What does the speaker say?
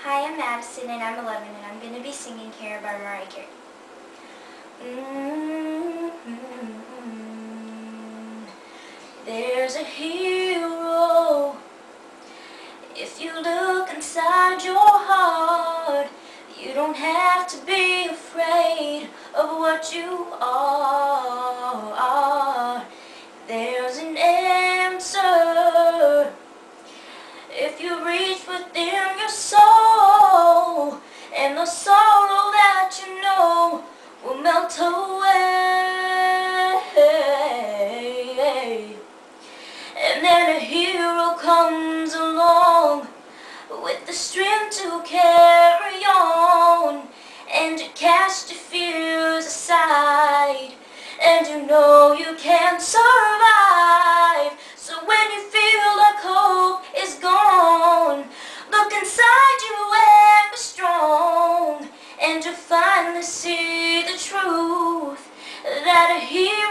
Hi, I'm Madison and I'm 11 and I'm going to be singing here by Mariah Carey. There's a hero. If you look inside your heart, you don't have to be afraid of what you are. There's an answer. If you reach within your soul, and the sorrow that you know will melt away. And then a hero comes along with the strength to carry on, and to cast your fears aside, and you know you can survive. So when you feel like hope is gone, look inside you and be strong, and you'll finally see the truth that a hero